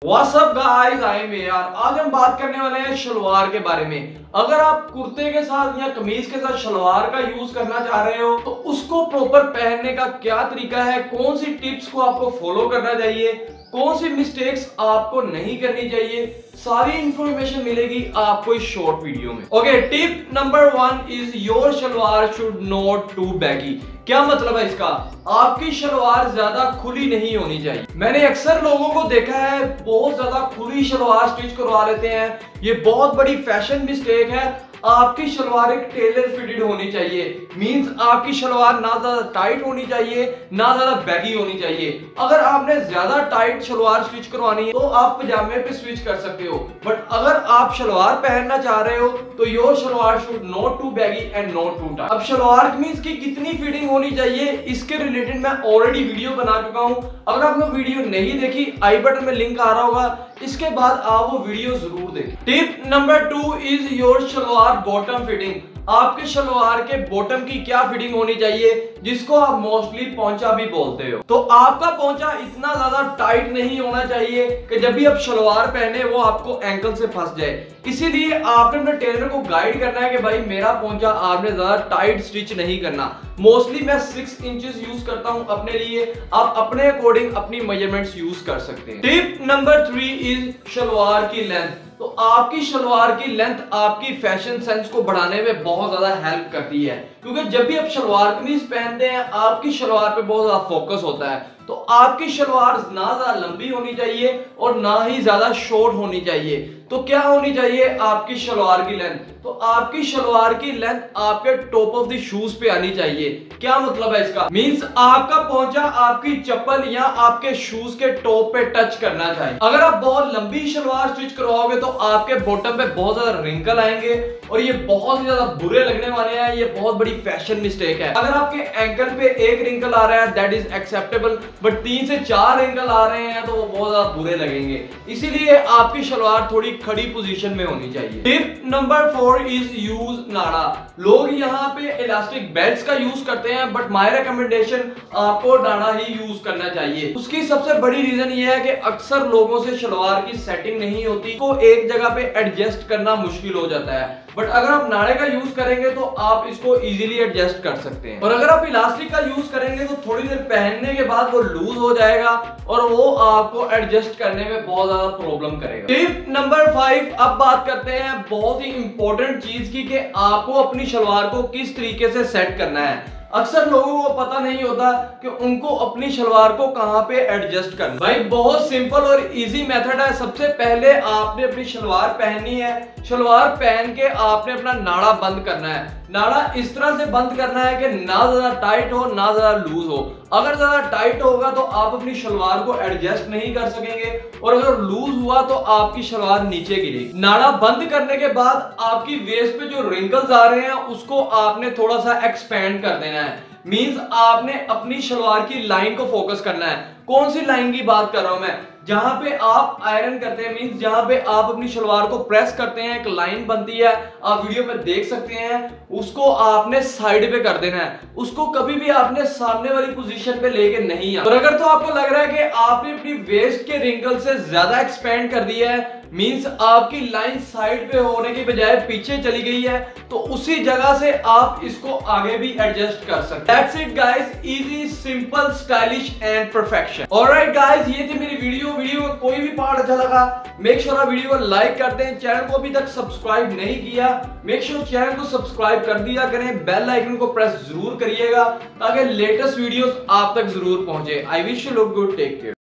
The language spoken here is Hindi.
What's up guys, I am A R. आज हम बात करने वाले हैं शलवार के बारे में। अगर आप कुर्ते के साथ या कमीज के साथ शलवार का यूज करना चाह रहे हो तो उसको प्रॉपर पहनने का क्या तरीका है, कौन सी टिप्स को आपको फॉलो करना चाहिए, कौन सी मिस्टेक्स आपको नहीं करनी चाहिए, सारी इंफॉर्मेशन मिलेगी आपको इस शॉर्ट वीडियो में। Okay, tip number 1 is your salwar should not too baggy. क्या मतलब है इसका? आपकी शलवार ज्यादा खुली नहीं होनी चाहिए। मैंने अक्सर लोगों को देखा है बहुत ज्यादा खुली शलवार स्टिच करवा लेते हैं। ये बहुत बड़ी फैशन मिस्टेक है। आपकी शलवार एक टेलर फिटेड होनी चाहिए। मींस आपकी शलवार ना ज्यादा टाइट होनी चाहिए ना ज्यादा बैगी होनी चाहिए। अगर आपने ज्यादा टाइट शलवार स्टिच करवानी है तो आप पजामे पे स्विच कर सकते हो, बट अगर आप शलवार पहनना चाह रहे हो तो your salwar should not too baggy and not too tight. अब शलवार कमीज की कितनी फिटिंग होनी चाहिए इसके रिलेटेड मैं ऑलरेडी वीडियो बना चुका हूं। अगर आपने वीडियो नहीं देखी, आई बटन में लिंक आ रहा होगा, इसके बाद आप वो वीडियो जरूर देखें। Tip number 2 is your salwar bottom fitting. आपके शलवार के बॉटम की क्या फिटिंग होनी चाहिए, जिसको आप मोस्टली पोंचा भी बोलते हो। तो आपका पोंचा इतना ज्यादा टाइट नहीं होना चाहिए कि जब भी आप शलवार पहने वो आपको एंकल से फंस जाए। इसीलिए आपने अपने टेलर को गाइड करना है कि भाई मेरा पोंचा आपने ज्यादा टाइट स्टिच नहीं करना। मोस्टली मैं 6 इंचेस यूज करता हूं अपने लिए, आप अपने अकॉर्डिंग अपनी मेजरमेंट्स यूज कर सकते हैं। टिप नंबर 3 इज शलवार की लेंथ। तो आपकी शलवार की लेंथ आपकी फैशन सेंस को बढ़ाने में बहुत ज्यादा हेल्प करती है, क्योंकि जब भी आप शलवार कमीज पहनते हैं आपकी शलवार पे बहुत ज्यादा फोकस होता है। तो आपकी शलवार ना ज्यादा लंबी होनी चाहिए और ना ही ज्यादा शॉर्ट होनी चाहिए। तो क्या होनी चाहिए आपकी शलवार की लेंथ? तो आपकी शलवार की लेंथ आपके टॉप ऑफ द शूज पे आनी चाहिए। क्या मतलब है इसका? मींस आपका पोंचा आपकी चप्पल या आपके शूज के टॉप पे टच करना चाहिए। अगर आप बहुत लंबी शलवार स्टिच करवाओगे तो आपके बॉटम पे बहुत ज्यादा रिंकल आएंगे और ये बहुत ज्यादा बुरे लगने वाले हैं। ये बहुत बड़ी फैशन मिस्टेक है। अगर आपके एंकल पे एक रिंकल आ रहा है दैट इज एक्सेप्टेबल, बट 3 से 4 रिंकल आ रहे हैं तो वो बहुत ज्यादा बुरे लगेंगे। इसीलिए आपकी शलवार थोड़ी खड़ी पोजीशन में होनी चाहिए। टिप नंबर 4 इज यूज नाड़ा। लोग यहाँ पे इलास्टिक बेल्ट्स का यूज करते हैं, बट माय रिकमेंडेशन आपको नाड़ा ही यूज करना चाहिए। उसकी सबसे बड़ी रीजन ये है कि अक्सर लोगों से शलवार की सेटिंग नहीं होती, को एक जगह पे एडजस्ट करना मुश्किल हो जाता है। बट अगर आप नाड़े का यूज करेंगे तो आप इसको इजीली एडजस्ट कर सकते हैं। और अगर आप इलास्टिक का यूज करेंगे तो थोड़ी देर पहनने के बाद वो लूज हो जाएगा और वो आपको एडजस्ट करने में बहुत ज्यादा प्रॉब्लम करेगा। टिप नंबर 5, अब बात करते हैं बहुत ही इंपॉर्टेंट चीज की कि आपको अपनी शलवार को किस तरीके से सेट करना है। अक्सर लोगों को पता नहीं होता कि उनको अपनी शलवार को कहां पे एडजस्ट करना। भाई बहुत सिंपल और इजी मेथड है। सबसे पहले आपने अपनी शलवार पहननी है। शलवार पहन के आपने अपना नाड़ा बंद करना है। नाड़ा इस तरह से बंद करना है कि ना ज्यादा टाइट हो ना ज्यादा लूज हो। अगर ज्यादा टाइट होगा तो आप अपनी शलवार को एडजस्ट नहीं कर सकेंगे और अगर लूज हुआ तो आपकी शलवार नीचे गिरेगी। नाड़ा बंद करने के बाद आपकी वेस्ट पे जो रिंकल्स आ रहे हैं उसको आपने थोड़ा सा एक्सपेंड कर देना है। मींस आपने अपनी शलवार की लाइन को फोकस करना है। कौन सी लाइन की बात कर रहा हूं मैं? जहां पे आप आयरन करते हैं, मींस जहां पे आप अपनी शलवार को प्रेस करते हैं एक लाइन बनती है, आप वीडियो में देख सकते हैं। उसको आपने साइड पे कर देना है। उसको कभी भी आपने सामने वाली पोजीशन पे लेके नहीं आना। और अगर तो आपको लग रहा है कि आपने अपनी वेस्ट के रिंकल से ज्यादा एक्सपेंड कर दिया है, मींस आपकी लाइन साइड पे होने की बजाय पीछे चली गई है, तो उसी जगह से आप इसको आगे भी एडजस्ट कर सकते हैं। That's it guys, easy, simple, stylish and perfection। Alright guys, ये थी मेरी वीडियो का कोई भी पार्ट अच्छा लगा मेक श्योर आप वीडियो को लाइक कर दें। चैनल को अभी तक सब्सक्राइब नहीं किया, मेक श्योर चैनल को सब्सक्राइब कर दिया करें। बेल आइकन को प्रेस जरूर करिएगा ताकि लेटेस्ट वीडियोस आप तक जरूर पहुंचे। I wish you look good, take care.